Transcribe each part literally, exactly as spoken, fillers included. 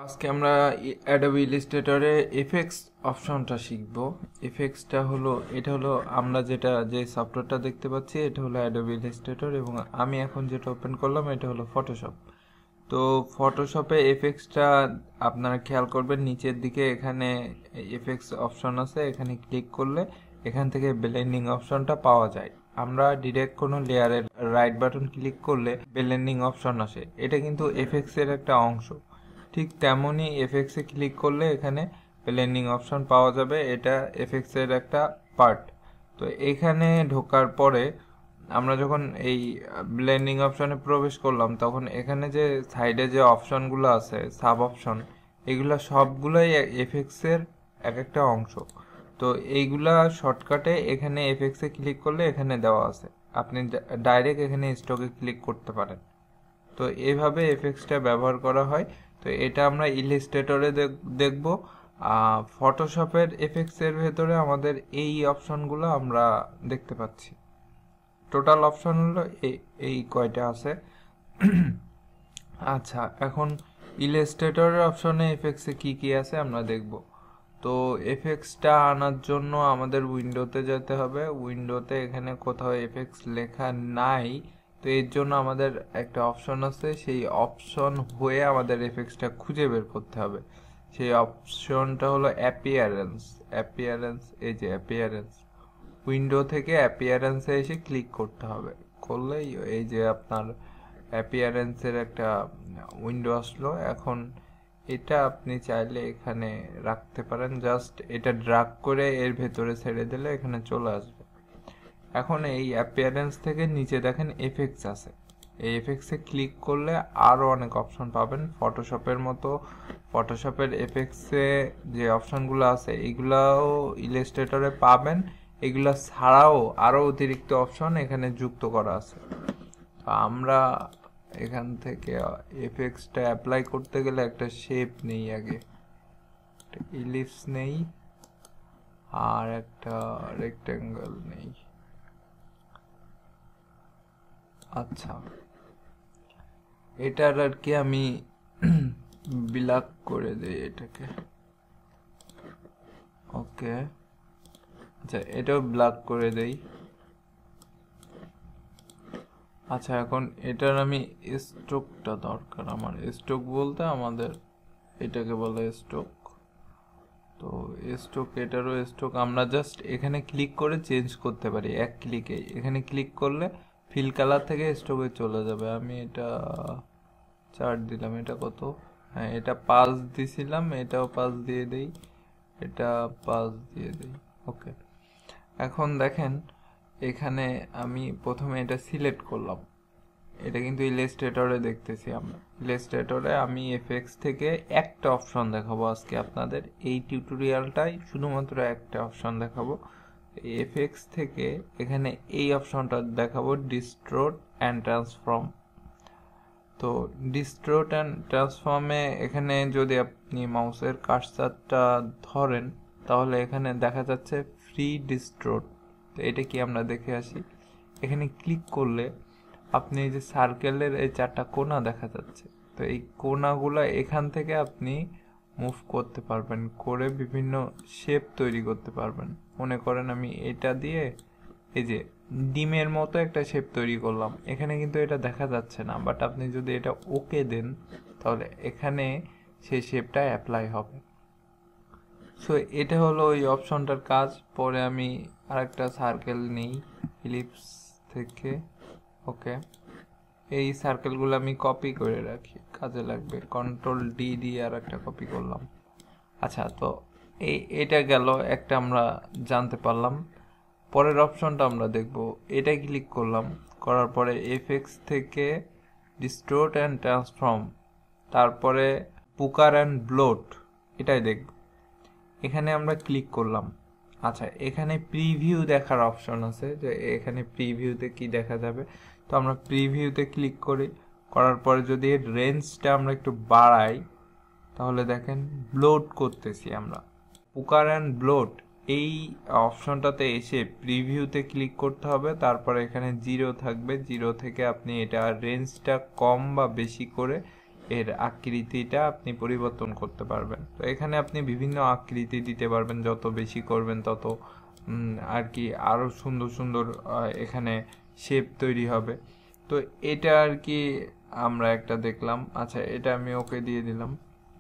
আজকে আমরা Adobe ইলাস্ট্রেটরে effects অপশনটা শিখব। এফেক্টসটা হলো এটা হলো আমরা যেটা যে সফটওয়্যারটা দেখতে পাচ্ছি এটা হলো অ্যাডোবি ইলাস্ট্রেটর, এবং আমি এখন যেটা ওপেন করলাম এটা হলো ফটোশপ। তো ফটোশপে এফেক্টসটা আপনারা খেয়াল করবেন নিচের দিকে এখানে এফেক্টস অপশন আছে, এখানে ক্লিক করলে এখান থেকে ব্লেন্ডিং অপশনটা পাওয়া যায়। আমরা ডিরেক্ট কোনো লেয়ারের রাইট বাটন ক্লিক করলে ব্লেন্ডিং অপশন আসে, এটা কিন্তু এফেক্টসের একটা অংশ। ঠিক তেমনই এফেক্টসে ক্লিক করলে এখানে ব্লেন্ডিং অপশন পাওয়া যাবে, এটা এফেক্টসের একটা পার্ট। তো এখানে ঢোকার পরে আমরা যখন এই ব্লেন্ডিং অপশনে প্রবেশ করলাম তখন এখানে যে সাইডে যে অপশনগুলো আছে সাব অপশন, এগুলা সবগুলাই এফেক্টসের এক একটা অংশ। তো এইগুলা শর্টকাটে এখানে এফেক্টসে ক্লিক করলে এখানে দেওয়া আছে, আপনি ডাইরেক্ট এখানে স্টকে ক্লিক করতে পারেন। তো এইভাবে এফেক্টসটা ব্যবহার করা হয়। তো এটা আমরা ইলাস্ট্রেটরে দেখব। ফটোশপের এফেক্টসের ভেতরে আমাদের এই অপশনগুলো আমরা দেখতে পাচ্ছি। টোটাল অপশন হলো এই কয়টা আছে। আচ্ছা, এখন ইলাস্ট্রেটরের অপশনে এফেক্টসে কি কি আছে আমরা দেখব। তো এফেক্টসটা আনার জন্য আমাদের উইন্ডোতে যেতে হবে। উইন্ডোতে এখানে কোথাও এফেক্টস লেখা নাই, তো এর জন্য আমাদের একটা অপশন আছে, সেই অপশন হয়ে আমাদের এফেক্টসটা খুঁজে বের করতে হবে। সেই অপশনটা হলো অ্যাপিয়ারেন্স। অ্যাপিয়ারেন্স এই যে অ্যাপিয়ারেন্স, উইন্ডো থেকে অ্যাপিয়ারেন্সে এসে ক্লিক করতে হবে। করলেই এই যে আপনার অ্যাপিয়ারেন্সের একটা উইন্ডো আসলো। এখন এটা আপনি চাইলে এখানে রাখতে পারেন, জাস্ট এটা ড্রাগ করে এর ভেতরে ছেড়ে দিলে এখানে চলে আসবে। এখন এই অ্যাপিয়ারেন্স থেকে নিচে দেখেন এফেক্টস আছে, এই এফেক্টসে ক্লিক করলে আরও অনেক অপশন পাবেন ফটোশপের মতো। ফটোশপের এফেক্টসে যে অপশনগুলো আছে এগুলাও ইলাস্ট্রেটরে পাবেন, এগুলা ছাড়াও আরও অতিরিক্ত অপশন এখানে যুক্ত করা আছে। তো আমরা এখান থেকে এফেক্টসটা অ্যাপ্লাই করতে গেলে একটা শেপ নেই, আগে একটা ইলিপস নেই আর একটা রেক্টেঙ্গেল নেই। আচ্ছা, এটার আর কি আমি ব্ল্যাক করে দিই এটাকে। ওকে, আচ্ছা এটাও ব্ল্যাক করে দেই। আচ্ছা, এখন এটার আমি স্ট্রোকটা দরকার আমার। স্ট্রোক বলতে আমাদের এটাকে বলে স্ট্রোক। তো স্ট্রোক, এটারও স্ট্রোক আমরা জাস্ট এখানে ক্লিক করে চেঞ্জ করতে পারি এক ক্লিকে। এখানে ক্লিক করলে ফিল কালার থেকে স্ট্রোকে চলে যাবে। আমি এটা চার দিলাম, এটা কত? হ্যাঁ, এটা পাঁচ দিছিলাম, এটাও পাঁচ দিয়ে দেই, এটা পাঁচ দিয়ে দেই। ওকে, এখন দেখেন এখানে আমি প্রথমে এটা সিলেক্ট করলাম, এটা কিন্তু ইলাস্ট্রেটরে দেখতেছি আমরা। ইলাস্ট্রেটরে আমি এফেক্টস থেকে একটা অপশন দেখাবো আজকে আপনাদের, এই টিউটোরিয়ালটাই শুধুমাত্র একটা অপশন দেখাবো এফেক্টস থেকে। এখানে এই অপশনটা দেখাবো, ডিস্ট্রোট অ্যান্ড ট্রান্সফর্ম। তো ডিস্ট্রোট অ্যান্ড ট্রান্সফর্মে এখানে যদি আপনি মাউসের কার্সারটা ধরেন তাহলে এখানে দেখা যাচ্ছে ফ্রি ডিস্ট্রোট। তো এটা কি আমরা দেখে আসি। এখানে ক্লিক করলে আপনি এই যে সার্কেলের এই চারটা কোণা দেখা যাচ্ছে, তো এই কোণাগুলো এখান থেকে আপনি মুভ করতে পারবেন, করে বিভিন্ন শেপ তৈরি করতে পারবেন। মনে করেন আমি এটা দিয়ে এই যে ডিমের মতো একটা শেপ তৈরি করলাম, এখানে কিন্তু এটা দেখা যাচ্ছে না, বাট আপনি যদি এটা ওকে দেন তাহলে এখানে সেই শেপটা অ্যাপ্লাই হবে। সো এটা হলো ওই অপশনটার কাজ। পরে আমি আরেকটা সার্কেল নেই ইলিপস থেকে। ওকে, এই সার্কেলগুলো আমি কপি করে রাখি, কাজে লাগবে। কন্ট্রোল ডি দিয়ে আর একটা কপি করলাম। আচ্ছা, তো এই এটা গেল একটা, আমরা জানতে পারলাম। পরের অপশনটা আমরা দেখব, এটা ক্লিক করলাম, করার পরে এফেক্টস থেকে ডিস্ট্রোট অ্যান্ড ট্রান্সফর্ম, তারপরে পুকার অ্যান্ড ব্লোট, এটাই দেখব। এখানে আমরা ক্লিক করলাম। আচ্ছা, এখানে প্রিভিউ দেখার অপশন আছে, যে এখানে প্রিভিউতে কি দেখা যাবে। তো আমরা প্রিভিউতে ক্লিক করি, করার পরে যদি এর রেঞ্জটা আমরা একটু বাড়াই তাহলে দেখেন ব্লোট করতেছি আমরা। পুকার অ্যান্ড ব্লোট এই অপশনটাতে এসে প্রিভিউতে ক্লিক করতে হবে, তারপরে এখানে জিরো থাকবে, জিরো থেকে আপনি এটা রেঞ্জটা কম বা বেশি করে এর আকৃতিটা আপনি পরিবর্তন করতে পারবেন। তো এখানে আপনি বিভিন্ন আকৃতি দিতে পারবেন, যত বেশি করবেন তত আর কি আরও সুন্দর সুন্দর এখানে শেপ তৈরি হবে। তো এটা আর কি আমরা একটা দেখলাম। আচ্ছা, এটা আমি ওকে দিয়ে দিলাম।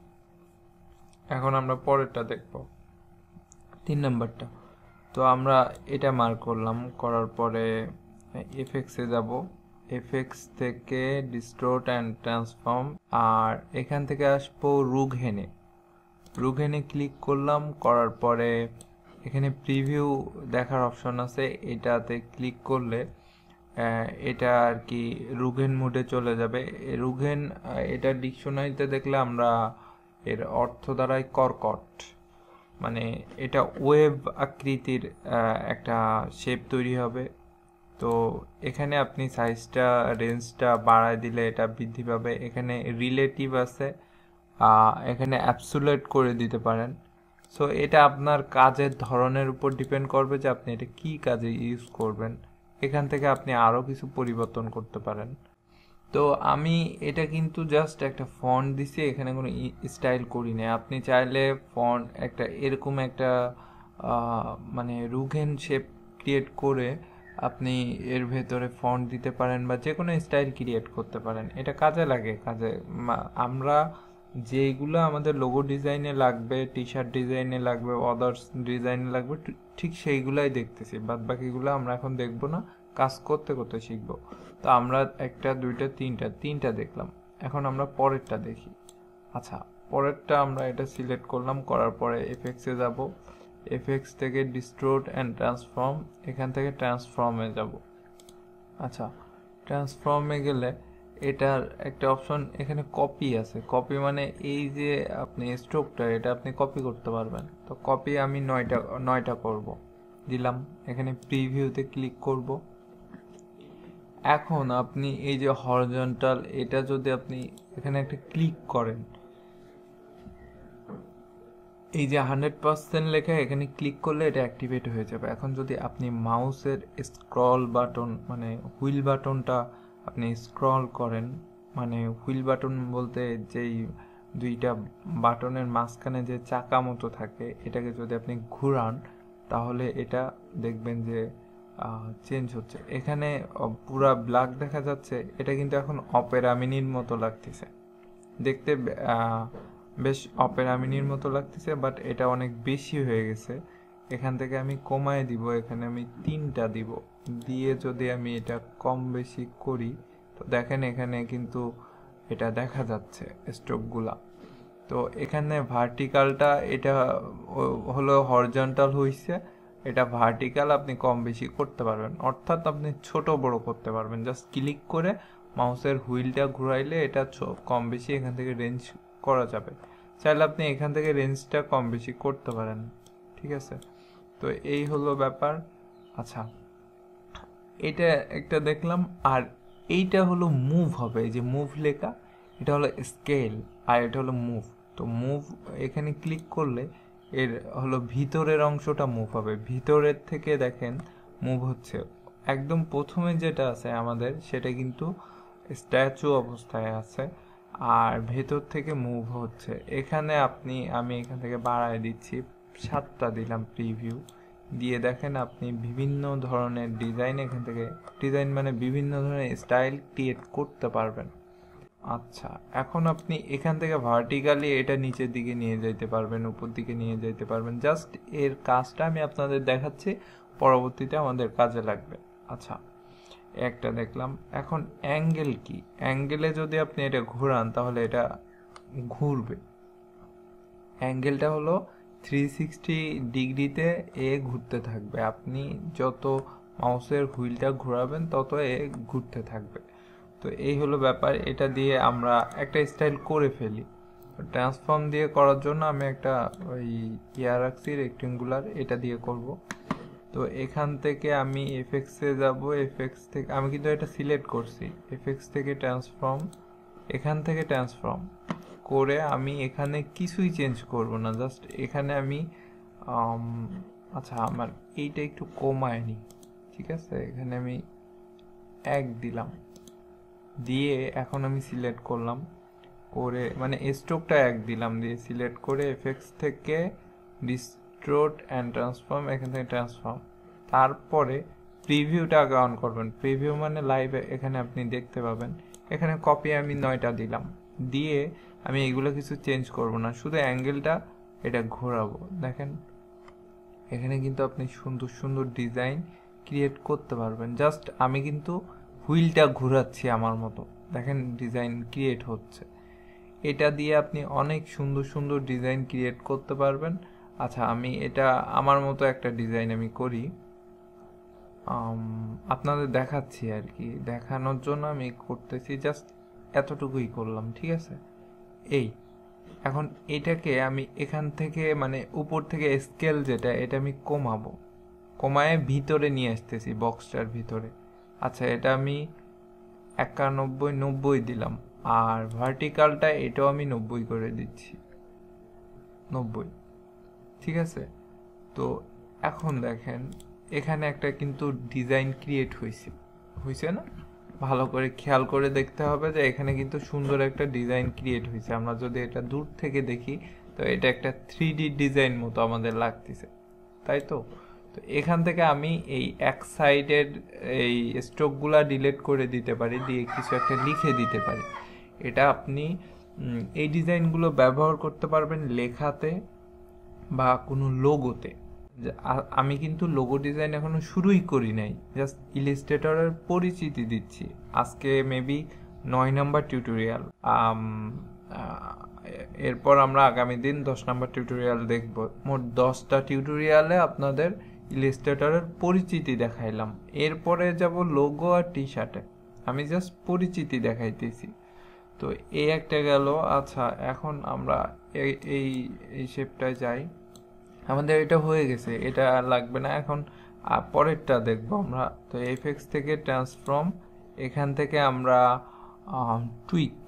এখন আমরা পরেরটা দেখব, তিন নাম্বারটা। তো আমরা এটা মার্ক করলাম, করার পরে এফেক্টসে যাব, এফেক্টস থেকে ডিস্টোর্ট অ্যান্ড ট্রান্সফর্ম, আর এখান থেকে আসবো রুঘেনে। রুঘেনে ক্লিক করলাম, করার পরে এখানে প্রিভিউ দেখার অপশন আছে, এটাতে ক্লিক করলে এটা আর কি রুঘেন মোডে চলে যাবে। রুঘেন এটা ডিকশনারিতে দেখলে আমরা এর অর্থ দ্বারাই কর্কট, মানে এটা ওয়েভ আকৃতির একটা শেপ তৈরি হবে। তো এখানে আপনি সাইজটা রেঞ্জটা বাড়ায় দিলে এটা বৃদ্ধি পাবে। এখানে রিলেটিভ আছে, এখানে অ্যাবসোলিউট করে দিতে পারেন। সো এটা আপনার কাজের ধরনের উপর ডিপেন্ড করবে যে আপনি এটা কি কাজে ইউজ করবেন। এখান থেকে আপনি আরও কিছু পরিবর্তন করতে পারেন। তো আমি এটা কিন্তু জাস্ট একটা ফন্ট দিছি, এখানে কোনো স্টাইল করি না। আপনি চাইলে ফন্ট একটা এরকম একটা মানে রুঘেন শেপ ক্রিয়েট করে আপনি এর ভেতরে ফন্ট দিতে পারেন বা যে কোনো স্টাইল ক্রিয়েট করতে পারেন। এটা কাজে লাগে, কাজে আমরা যেইগুলো আমাদের লোগো ডিজাইনে লাগবে, টি শার্ট ডিজাইনে লাগবে, আদার্স ডিজাইনে লাগবে, ঠিক সেইগুলাই দেখতেছি। বাদ বাকিগুলো আমরা এখন দেখব না, কাজ করতে করতে শিখবো। তো আমরা একটা দুইটা তিনটা তিনটা দেখলাম, এখন আমরা পরেরটা দেখি। আচ্ছা, পরেরটা আমরা এটা সিলেক্ট করলাম, করার পরে এফেক্টসে যাব, এফেক্টস থেকে ডিস্টোর্ট অ্যান্ড ট্রান্সফর্ম, এখান থেকে ট্রান্সফর্মে যাব। আচ্ছা, ট্রান্সফর্মে গেলে এটার একটা অপশন এখানে কপি আছে। কপি মানে এই যে আপনি স্ট্রোকটা এটা আপনি কপি করতে পারবেন। তো কপি আমি নয়টা নয়টা করব, দিলাম। এখানে প্রিভিউতে ক্লিক করব। এখন আপনি এই যে হরিজন্টাল, এটা যদি আপনি এখানে একটা ক্লিক করেন, এই যে হান্ড্রেড পার্সেন্ট লেখা, এখানে ক্লিক করলে এটা অ্যাক্টিভেট হয়ে যাবে। এখন যদি আপনি মাউসের স্ক্রল বাটন মানে হুইল বাটনটা আপনি স্ক্রল করেন, মানে হুইল বাটন বলতে যেই দুইটা বাটনের মাঝখানে যে চাকা মতো থাকে, এটাকে যদি আপনি ঘুরান তাহলে এটা দেখবেন যে চেঞ্জ হচ্ছে। এখানে পুরা ব্ল্যাক দেখা যাচ্ছে, এটা কিন্তু এখন অপেরা মিনির মতো লাগতেছে দেখতে, বেশ অপেরা মিনির মতো লাগতেছে, বাট এটা অনেক বেশি হয়ে গেছে। এখান থেকে আমি কমায় দিব, এখানে আমি তিনটা দিব, দিয়ে যদি আমি এটা কম বেশি করি তো দেখেন এখানে কিন্তু এটা দেখা যাচ্ছে স্ট্রোকগুলা। তো এখানে ভার্টিক্যালটা এটা হলো হরিজন্টাল হইছে, এটা ভার্টিক্যাল আপনি কম বেশি করতে পারবেন, অর্থাৎ আপনি ছোট বড় করতে পারবেন। জাস্ট ক্লিক করে মাউসের হুইলটা ঘুরাইলে এটা কম বেশি এখান থেকে রেঞ্জ করা যাবে। চাইলে আপনি এখান থেকে রেঞ্জটা কম বেশি করতে পারেন, ঠিক আছে? তো এই হলো ব্যাপার। আচ্ছা, এটা একটা দেখলাম, আর এইটা হলো মুভ হবে, এই যে মুভ লেখা, এটা হলো স্কেল আর এটা হলো মুভ। তো মুভ এখানে ক্লিক করলে এর হলো ভিতরের অংশটা মুভ হবে, ভিতরের থেকে দেখেন মুভ হচ্ছে। একদম প্রথমে যেটা আছে আমাদের সেটা কিন্তু স্ট্যাচু অবস্থায় আছে, আর ভেতর থেকে মুভ হচ্ছে। এখানে আপনি আমি এখান থেকে বাড়ায় দিচ্ছি, সাতটা দিলাম প্রিভিউ দিয়ে, দেখেন আপনি বিভিন্ন ধরনের ডিজাইন এখান থেকে, ডিজাইন মানে বিভিন্ন ধরনের স্টাইল ক্রিয়েট করতে পারবেন। আচ্ছা, এখন আপনি এখান থেকে ভার্টিক্যালি এটা নিচের দিকে নিয়ে যেতে পারবেন, উপর দিকে নিয়ে যেতে পারবেন। জাস্ট এর কাজটা আমি আপনাদের দেখাচ্ছি, পরবর্তীতে আমাদের কাজে লাগবে। আচ্ছা, একটা দেখলাম। এখন অ্যাঙ্গেল কি, অ্যাঙ্গেলে যদি আপনি এটা ঘোরান তাহলে এটা ঘুরবে। অ্যাঙ্গেলটা হলো থ্রি সিক্সটি ডিগ্রিতে এ ঘুরতে থাকবে, আপনি যত মাউসের হুইলটা ঘোরাবেন তত এ ঘুরতে থাকবে। তো এই হলো ব্যাপার, এটা দিয়ে আমরা একটা স্টাইল করে ফেলি। ট্রান্সফর্ম দিয়ে করার জন্য আমি একটা ওই ইয়ার রাখছি রেক্টেঙ্গুলার, এটা দিয়ে করব। তো এখান থেকে আমি এফেক্টসে যাব, এফেক্টস থেকে আমি কিন্তু এটা সিলেক্ট করছি, এফেক্টস থেকে ট্রান্সফর্ম, এখান থেকে ট্রান্সফর্ম করে আমি এখানে কিছুই চেঞ্জ করব না, জাস্ট এখানে আমি আচ্ছা আমার এইটা একটু কমায় নি, ঠিক আছে? এখানে আমি এক দিলাম, দিয়ে এখন আমি সিলেক্ট করলাম, করে মানে স্ট্রোকটা এক দিলাম, দিয়ে সিলেক্ট করে এফেক্টস থেকে ডিস্টোর্ট অ্যান্ড ট্রান্সফর্ম, এখান থেকে ট্রান্সফর্ম, তারপরে প্রিভিউটা আগে অন করবেন। প্রিভিউ মানে লাইভে এখানে আপনি দেখতে পাবেন। এখানে কপি আমি নয়টা দিলাম, দিয়ে আমি এগুলো কিছু চেঞ্জ করব না, শুধু অ্যাঙ্গেলটা এটা ঘোরাবো। দেখেন এখানে কিন্তু আপনি সুন্দর সুন্দর ডিজাইন ক্রিয়েট করতে পারবেন। জাস্ট আমি কিন্তু হুইলটা ঘোরাচ্ছি আমার মতো, দেখেন ডিজাইন ক্রিয়েট হচ্ছে। এটা দিয়ে আপনি অনেক সুন্দর সুন্দর ডিজাইন ক্রিয়েট করতে পারবেন। আচ্ছা আমি এটা আমার মতো একটা ডিজাইন আমি করি, আপনাদের দেখাচ্ছি আর কি, দেখানোর জন্য আমি করতেছি, জাস্ট এতটুকুই করলাম, ঠিক আছে। এই এখন এটাকে আমি এখান থেকে মানে উপর থেকে স্কেল যেটা, এটা আমি কমাবো, কমায় ভিতরে নিয়ে আসতেছি বক্সটার ভিতরে। আচ্ছা এটা আমি একানব্বই নব্বই দিলাম, আর ভার্টিক্যালটা এটাও আমি নব্বই করে দিচ্ছি, নব্বই, ঠিক আছে। তো এখন দেখেন এখানে একটা কিন্তু ডিজাইন ক্রিয়েট হয়েছে, হয়েছে না? ভালো করে খেয়াল করে দেখতে হবে যে এখানে কিন্তু সুন্দর একটা ডিজাইন ক্রিয়েট হয়েছে। আমরা যদি এটা দূর থেকে দেখি তো এটা একটা থ্রি ডি ডিজাইন মতো আমাদের লাগতেছে, তাই তো। তো এখান থেকে আমি এই এক সাইডের এই স্ট্রোকগুলা ডিলিট করে দিতে পারি, দিয়ে কিছু একটা লিখে দিতে পারি। এটা আপনি এই ডিজাইনগুলো ব্যবহার করতে পারবেন লেখাতে বা কোনো লোগোতে। আমি কিন্তু লোগো ডিজাইন এখনো শুরুই করি নাই, জাস্ট ইলাস্ট্রেটরের পরিচিতি দিচ্ছি। আজকে মেবি নয় নাম্বার টিউটোরিয়াল, এরপর আমরা আগামী দিন দশ নাম্বার টিউটোরিয়াল দেখব। মোট দশটা টিউটোরিয়ালে আপনাদের ইলাস্ট্রেটরের পরিচিতি দেখাইলাম, এরপরে যাব লোগো আর টি শার্টে। আমি জাস্ট পরিচিতি দেখাইতেছি। তো এই একটা গেল। আচ্ছা এখন আমরা এই এই শেপটায় যাই, আমাদের এটা হয়ে গেছে, এটা লাগবে না। এখন পরেরটা দেখবো আমরা। তো এফেক্টস থেকে ট্রান্সফর্ম, এখান থেকে আমরা টুইক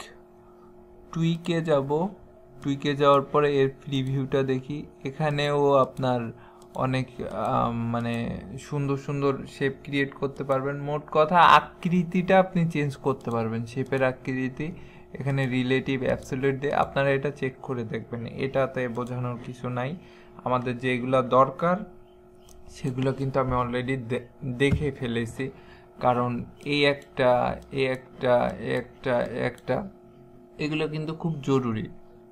টুইকে যাব। টুইকে যাওয়ার পরে এর প্রিভিউটা দেখি, এখানেও আপনার অনেক মানে সুন্দর সুন্দর শেপ ক্রিয়েট করতে পারবেন। মোট কথা আকৃতিটা আপনি চেঞ্জ করতে পারবেন, শেপের আকৃতি। এখানে রিলেটিভ অ্যাবসলিউট দিয়ে আপনারা এটা চেক করে দেখবেন, এটাতে বোঝানোর কিছু নাই। আমাদের যেগুলো দরকার সেগুলো কিন্তু আমি অলরেডি দেখে ফেলেছি, কারণ এই একটা এই একটা এই একটা একটা এগুলো কিন্তু খুব জরুরি।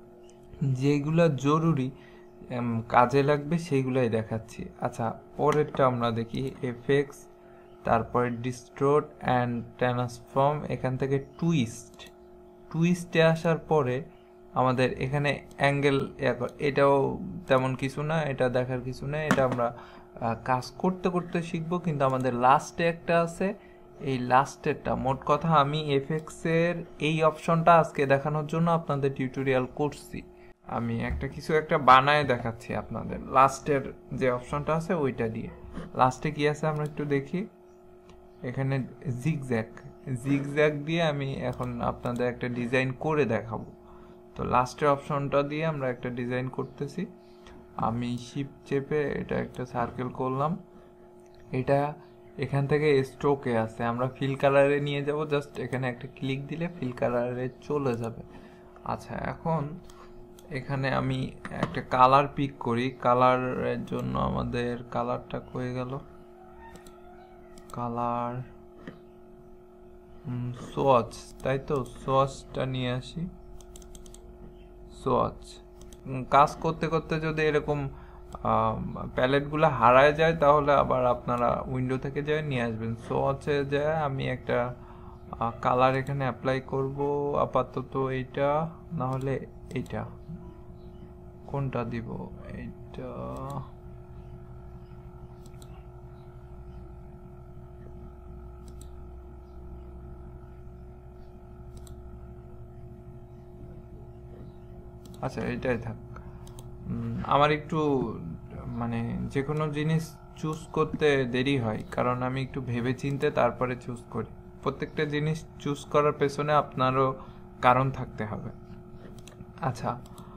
যেগুলো জরুরি কাজে লাগবে সেইগুলোই দেখাচ্ছি। আচ্ছা পরেরটা আমরা দেখি, এফেক্টস, তারপরে ডিস্টোর্ট অ্যান্ড ট্রান্সফর্ম, এখান থেকে টুইস্ট। টুইস্টে আসার পরে আমাদের এখানে অ্যাঙ্গেল, এটাও তেমন কিছু না, এটা দেখার কিছু না, এটা আমরা কাজ করতে করতে শিখবো। কিন্তু আমাদের লাস্টে একটা আছে, এই লাস্টেরটা মোট কথা আমি এফেক্টসের এই অপশনটা আজকে দেখানোর জন্য আপনাদের টিউটোরিয়াল করছি। আমি একটা কিছু একটা বানায় দেখাচ্ছি আপনাদের, লাস্টের যে অপশনটা আছে ওইটা দিয়ে। লাস্টে কি আছে আমরা একটু দেখি, এখানে জিগজ্যাগ জিগজ্যাগ দিয়ে আমি এখন আপনাদের একটা ডিজাইন করে দেখাবো। তো লাস্টের অপশনটা দিয়ে আমরা একটা ডিজাইন করতেছি। আমি শিফট চেপে এটা একটা সার্কেল করলাম, এটা এখান থেকে স্ট্রোকে আছে, আমরা ফিল কালারে নিয়ে যাব। জাস্ট এখানে একটা ক্লিক দিলে ফিল কালারে চলে যাবে। আচ্ছা এখন এখানে আমি একটা কালার পিক করি। কালারের জন্য আমাদের কালারটা কয়ে গেল, কালার সোয়াচ, তাই তো, সোয়াচটা নিয়ে আসি। সোয়াচ কাজ করতে করতে যদি এরকম প্যালেটগুলো হারায় যায় তাহলে আবার আপনারা উইন্ডো থেকে যায় নিয়ে আসবেন। সোয়াচে যায় আমি একটা কালার এখানে অ্যাপ্লাই করব আপাতত, এইটা না হলে এইটা, কোনটা দিব, এইটা। আচ্ছা এটাই থাক। আমার একটু মানে যে কোনো জিনিস চুজ করতে দেরি হয়, কারণ আমি একটু ভেবে চিনতে তারপরে চুজ করি। প্রত্যেকটা জিনিস চুজ করার পেছনে আপনারও কারণ থাকতে হবে। আচ্ছা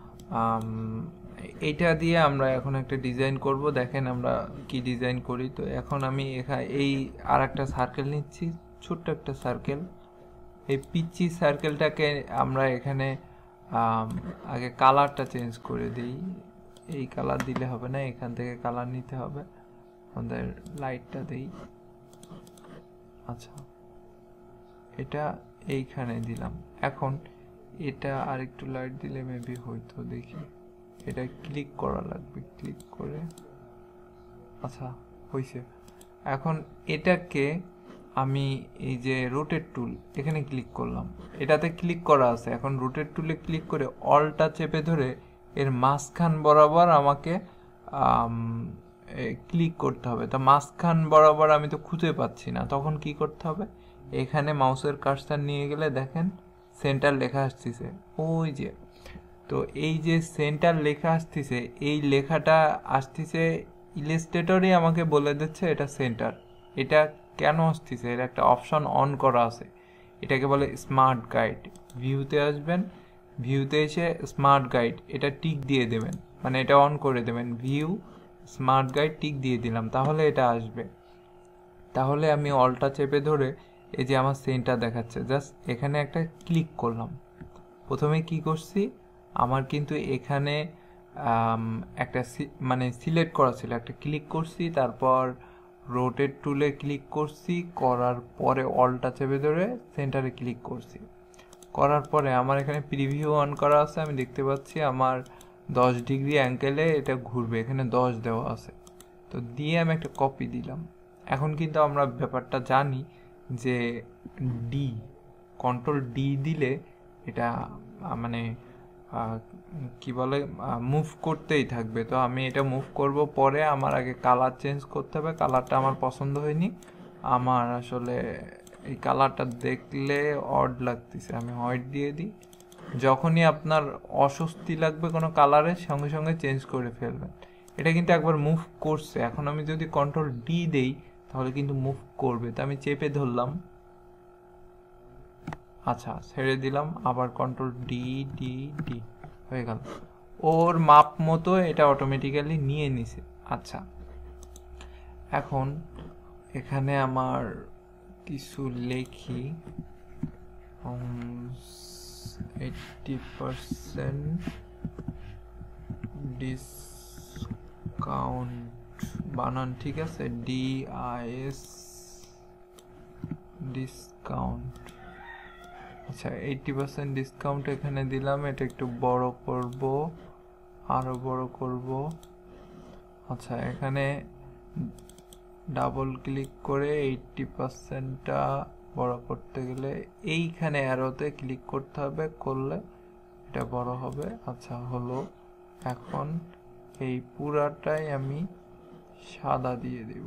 এইটা দিয়ে আমরা এখন একটা ডিজাইন করব। দেখেন আমরা কি ডিজাইন করি। তো এখন আমি এখানে এই আর একটা সার্কেল নিচ্ছি, ছোট্ট একটা সার্কেল। এই পিচি সার্কেলটাকে আমরা এখানে আগে কালারটা চেঞ্জ করে দিই। এই কালার দিলে হবে না, এখান থেকে কালার নিতে হবে, আমাদের লাইটটা দেই। আচ্ছা, এটা এইখানে দিলাম। এখন এটা আর একটু লাইট দিলে মেবি হয়তো, দেখি এটা ক্লিক করা লাগবে, ক্লিক করে। আচ্ছা হয়েছে। এখন এটাকে আমি এই যে রোটেট টুল এখানে ক্লিক করলাম, এটাতে ক্লিক করা আছে। এখন রোটেট টুলে ক্লিক করে অলটা চেপে ধরে এর মাঝখান বরাবর আমাকে ক্লিক করতে হবে। তো মাঝখান বরাবর আমি তো খুঁজে পাচ্ছি না, তখন কি করতে হবে, এখানে মাউসের কার্সার নিয়ে গেলে দেখেন সেন্টার লেখা আসতেছে, ওই যে। তো এই যে সেন্টার লেখা আসতেছে, এই লেখাটা আসতেছে ইলাস্ট্রেটরই আমাকে বলে দিচ্ছে এটা সেন্টার। এটা কেন আসতেছে, এর একটা অপশন অন করা আছে, এটাকে বলে স্মার্ট গাইড। ভিউতে আসবেন, ভিউতে এসে স্মার্ট গাইড এটা টিক দিয়ে দেবেন, মানে এটা অন করে দেবেন। ভিউ স্মার্ট গাইড টিক দিয়ে দিলাম, তাহলে এটা আসবে। তাহলে আমি অলটা চেপে ধরে এই যে আমার সেন্টার দেখাচ্ছে, জাস্ট এখানে একটা ক্লিক করলাম। প্রথমে কি করছি, আমার কিন্তু এখানে একটা মানে সিলেক্ট করা ছিল, একটা ক্লিক করছি, তারপর রোটেট টুলে ক্লিক করছি, করার পরে অলটা চেপে ধরে সেন্টারে ক্লিক করছি। করার পরে আমার এখানে প্রিভিউ অন করা আছে, আমি দেখতে পাচ্ছি আমার দশ ডিগ্রি অ্যাঙ্গেলে এটা ঘুরবে, এখানে দশ দেওয়া আছে। তো দিয়ে আমি একটা কপি দিলাম। এখন কিন্তু আমরা ব্যাপারটা জানি যে ডি, কন্ট্রোল ডি দিলে এটা মানে কি বলে মুভ করতেই থাকবে। তো আমি এটা মুভ করব, পরে আমার আগে কালার চেঞ্জ করতে হবে। কালারটা আমার পছন্দ হয়নি, আমার আসলে এই কালারটা দেখলে অড লাগতেছে, আমি হোয়াইট দিয়ে দিই। যখনই আপনার অস্বস্তি লাগবে কোনো কালারের, সঙ্গে সঙ্গে চেঞ্জ করে ফেলবেন। এটা কিন্তু একবার মুভ করছে, এখন আমি যদি কন্ট্রোল ডি দেই তাহলে কিন্তু মুভ করবে। তো আমি চেপে ধরলাম, আচ্ছা ছেড়ে দিলাম, আবার কন্ট্রোল ডি ডি ডি হয়ে গেল। ওর মাপ মতো এটা অটোমেটিক্যালি নিয়ে নিছে। আচ্ছা, এখন এখানে আমার কিছু লেখি, এইটটি পার্সেন্ট ডিসকাউন্ট, বানান ঠিক আছে, ডি আই এস ডিসকাউন্ট। আচ্ছা, এইটটি পার্সেন্ট ডিসকাউন্ট এখানে দিলাম, এটা একটু বড় করব, আরো বড় করব। আচ্ছা, এখানে ডাবল ক্লিক করে এইটটি পার্সেন্টটা বড় করতে গেলে এইখানে অ্যারোতে ক্লিক করতে হবে, করলে এটা বড় হবে। আচ্ছা হলো, এখন এই পুরাটাই আমি সাদা দিয়ে দিব।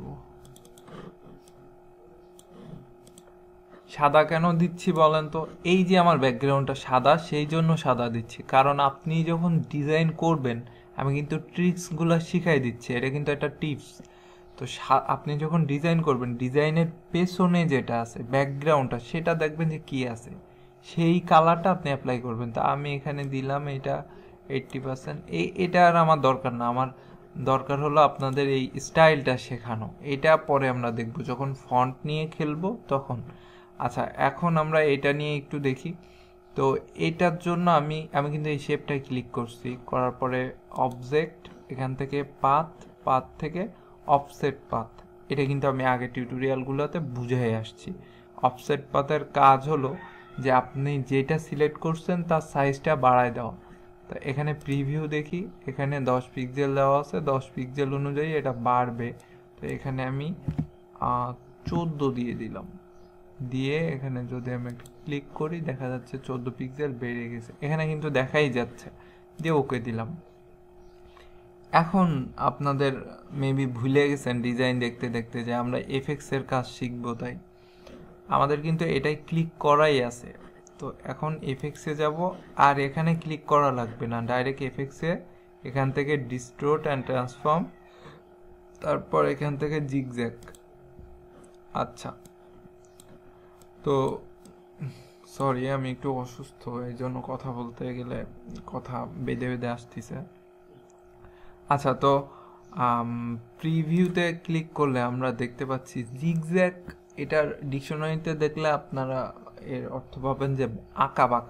সাদা কেন দিচ্ছি বলেন তো, এই যে আমার ব্যাকগ্রাউন্ডটা সাদা, সেই জন্য সাদা দিচ্ছি। কারণ আপনি যখন ডিজাইন করবেন, আমি কিন্তু ট্রিক্সগুলো শিখাই দিচ্ছি, এটা কিন্তু একটা টিপস। তো আপনি যখন ডিজাইন করবেন, ডিজাইনের পেছনে যেটা আছে ব্যাকগ্রাউন্ডটা, সেটা দেখবেন যে কি আছে, সেই কালারটা আপনি অ্যাপ্লাই করবেন। তো আমি এখানে দিলাম এটা এইটটি পার্সেন্ট। এই এটা আর আমার দরকার না, আমার দরকার হলো আপনাদের এই স্টাইলটা শেখানো। এটা পরে আমরা দেখব যখন ফন্ট নিয়ে খেলবো তখন। আচ্ছা, এখন আমরা এটা নিয়ে একটু দেখি। তো এটার জন্য আমি আমি কিন্তু এই শেপটায় ক্লিক করছি, করার পরে অবজেক্ট, এখান থেকে পাথ, পাথ থেকে অফসেট পাথ। এটা কিন্তু আমি আগে টিউটোরিয়ালগুলোতে বুঝে আসছি। অফসেট পাথের কাজ হলো যে আপনি যেটা সিলেক্ট করছেন তার সাইজটা বাড়ায় দেওয়া। তো এখানে প্রিভিউ দেখি, এখানে দশ পিক্সেল দেওয়া আছে, দশ পিক্সেল অনুযায়ী এটা বাড়বে। তো এখানে আমি চোদ্দো দিয়ে দিলাম, দিয়ে এখানে যদি আমি ক্লিক করি দেখা যাচ্ছে চোদ্দো পিক্সেল বেড়ে গেছে, এখানে কিন্তু দেখাই যাচ্ছে, দিয়ে ওকে দিলাম। এখন আপনাদের মেবি ভুলে গেছেন ডিজাইন দেখতে দেখতে যে আমরা এফএক্সের কাজ শিখবো, তাই আমাদের কিন্তু এটাই ক্লিক করাই আছে। তো এখন এফএক্সে যাব, আর এখানে ক্লিক করা লাগবে না, ডাইরেক্ট এফএক্সে এখান থেকে ডিস্টোর্ট অ্যান্ড ট্রান্সফর্ম, তারপর এখান থেকে জিগজ্যাগ। আচ্ছা, তো সরি আমি একটু অসুস্থ, এই জন্য কথা বলতে গেলে কথা বেঁধে বেঁধে আসতেছে। আচ্ছা, তো প্রিভিউতে ক্লিক করলে আমরা দেখতে পাচ্ছি জিগজ্যাগ। এটার ডিকশনারিতে দেখলে আপনারা এর অর্থ পাবেন যে আঁকা বাঁকা।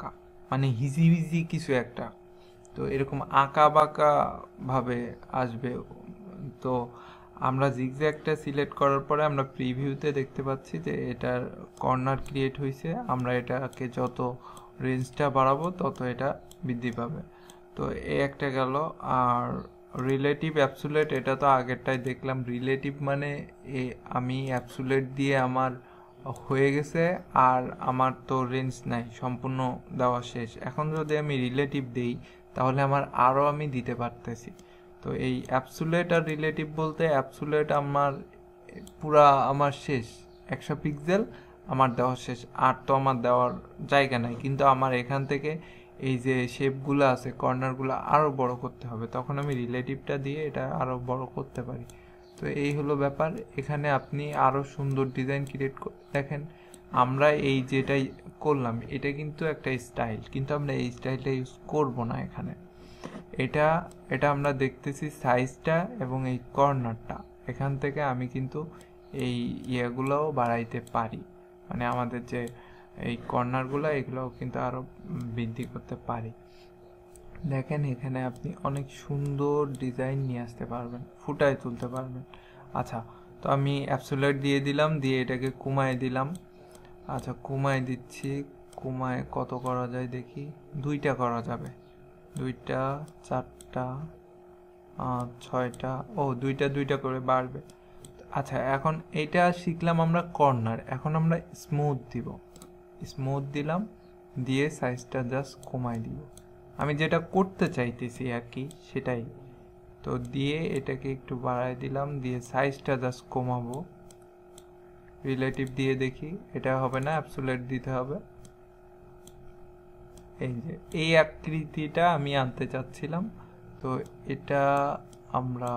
মানে হিজিবিজি কিছু একটা, তো এরকম আঁকা বাঁকা ভাবে আসবে। তো আমরা জিগজ্যাগটা সিলেক্ট করার পরে আমরা প্রিভিউতে দেখতে পাচ্ছি যে এটার কর্নার ক্রিয়েট হয়েছে। আমরা এটাকে যত রেঞ্জটা বাড়াবো তত এটা বৃদ্ধি পাবে। তো এই একটা গেল। আর রিলেটিভ অ্যাবসুলেট, এটা তো আগেরটাই দেখলাম। রিলেটিভ মানে এ আমি অ্যাবসুলেট দিয়ে আমার হয়ে গেছে, আর আমার তো রেঞ্জ নাই, সম্পূর্ণ দেওয়া শেষ। এখন যদি আমি রিলেটিভ দেই তাহলে আমার আরও আমি দিতে পারতেছি। তো এই অ্যাবসুলেট আর রিলেটিভ বলতে অ্যাবসুলেট আমার পুরা আমার শেষ, একশো পিক্সেল আমার দেওয়া শেষ, আর তো আমার দেওয়ার জায়গা নাই। কিন্তু আমার এখান থেকে এই যে শেপগুলো আছে, কর্নারগুলো আরও বড় করতে হবে, তখন আমি রিলেটিভটা দিয়ে এটা আরও বড় করতে পারি। তো এই হলো ব্যাপার। এখানে আপনি আরও সুন্দর ডিজাইন ক্রিয়েট দেখেন। আমরা এই যেটাই করলাম এটা কিন্তু একটা স্টাইল, কিন্তু আমরা এই স্টাইলটা ইউজ করব না এখানে। এটা এটা আমরা দেখতেছি সাইজটা এবং এই কর্নারটা, এখান থেকে আমি কিন্তু এই ইয়েগুলোও বাড়াইতে পারি, মানে আমাদের যে এই কর্নারগুলো এগুলোও কিন্তু আরও বৃদ্ধি করতে পারি। দেখেন এখানে আপনি অনেক সুন্দর ডিজাইন নিয়ে আসতে পারবেন, ফুটায় তুলতে পারবেন। আচ্ছা, তো আমি অ্যাবসোলিউট দিয়ে দিলাম, দিয়ে এটাকে কমায় দিলাম। আচ্ছা, কমায় দিচ্ছি। কমায় কত করা যায় দেখি। দুইটা করা যাবে, দুইটা, চারটা, ছয়টা, ও দুইটা দুইটা করে বাড়বে। আচ্ছা, এখন এটা শিখলাম আমরা কর্নার। এখন আমরা স্মুথ দিব, স্মুথ দিলাম, দিয়ে সাইজটা জাস্ট কমাই দিব। আমি যেটা করতে চাইতেছি আর কি সেটাই। তো দিয়ে এটাকে একটু বাড়াই দিলাম, দিয়ে সাইজটা জাস্ট কমাবো। রিলেটিভ দিয়ে দেখি, এটা হবে না, অ্যাবসোলিউট দিতে হবে। এই যে এই আকৃতিটা আমি আনতে চাচ্ছিলাম, তো এটা আমরা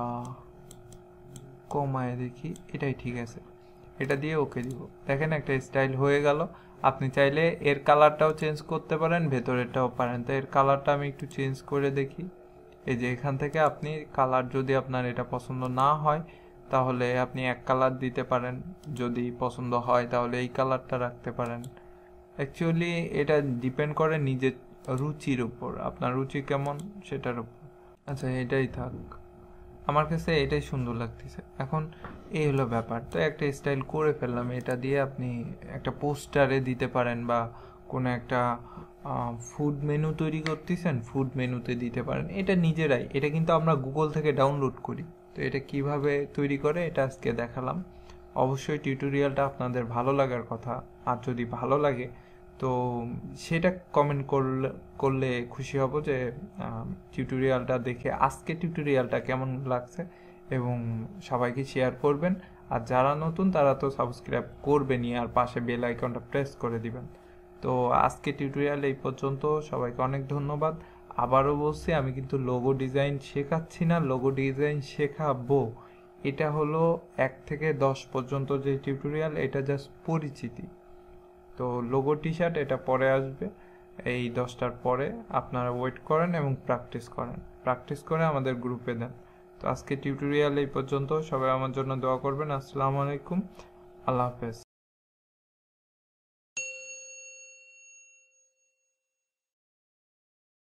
কমায় দেখি, এটাই ঠিক আছে। এটা দিয়ে ওকে দিব। দেখেন একটা স্টাইল হয়ে গেল। আপনি চাইলে এর কালারটাও চেঞ্জ করতে পারেন, ভেতরেরটাও পারেন। তো এর কালারটা আমি একটু চেঞ্জ করে দেখি। এই যে এখান থেকে আপনি কালার, যদি আপনার এটা পছন্দ না হয় তাহলে আপনি এক কালার দিতে পারেন, যদি পছন্দ হয় তাহলে এই কালারটা রাখতে পারেন। অ্যাকচুয়ালি এটা ডিপেন্ড করে নিজের রুচির উপর, আপনার রুচি কেমন সেটার উপর। আচ্ছা, এটাই থাক, আমার কাছে এটাই সুন্দর লাগতেছে। এখন এই হলো ব্যাপার। তো একটা স্টাইল করে ফেললাম, এটা দিয়ে আপনি একটা পোস্টারে দিতে পারেন, বা কোনো একটা ফুড মেনু তৈরি করতেছেন, ফুড মেনুতে দিতে পারেন। এটা নিজেরাই, এটা কিন্তু আমরা গুগল থেকে ডাউনলোড করি। তো এটা কিভাবে তৈরি করে এটা আজকে দেখালাম। অবশ্যই টিউটোরিয়ালটা আপনাদের ভালো লাগার কথা, আর যদি ভালো লাগে তো সেটা কমেন্ট করলে করলে খুশি হব যে টিউটোরিয়ালটা দেখে আজকে টিউটোরিয়ালটা কেমন লাগছে, এবং সবাইকে শেয়ার করবেন। আর যারা নতুন তারা তো সাবস্ক্রাইব করবেনই, আর পাশে বেল আইকনটা প্রেস করে দিবেন। তো আজকে টিউটোরিয়াল এই পর্যন্ত, সবাইকে অনেক ধন্যবাদ। আবারও বলছি, আমি কিন্তু লোগো ডিজাইন শেখাচ্ছি না, লোগো ডিজাইন শেখাবো। এটা হলো এক থেকে দশ পর্যন্ত যে টিউটোরিয়াল, এটা জাস্ট পরিচিতি। তো লোগো টি শার্ট এটা পরে আসবে, এই দশটার পরে। আপনারা ওয়েট করেন এবং প্র্যাকটিস করেন, প্র্যাকটিস করে আমাদের গ্রুপে দেন। তো আজকে টিউটোরিয়াল এই পর্যন্ত, সবাই আমার জন্য দোয়া করবেন। আসসালামু আলাইকুম, আল্লাহ হাফেজ।